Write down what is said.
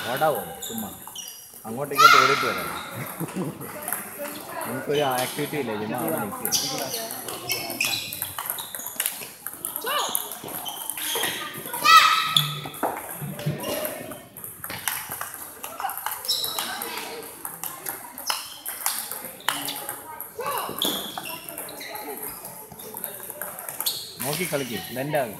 ഓടാവോ ചുമ്മാ അങ്ങോട്ടും ഇങ്ങോട്ടും ഓടിയിട്ട് വരാം. നമുക്കൊരു ആക്ടിവിറ്റി ഇല്ല ചുമ്മാ അവിടെ നിൽക്കുക. നോക്കി കളിക്കും ലെൻഡാകും.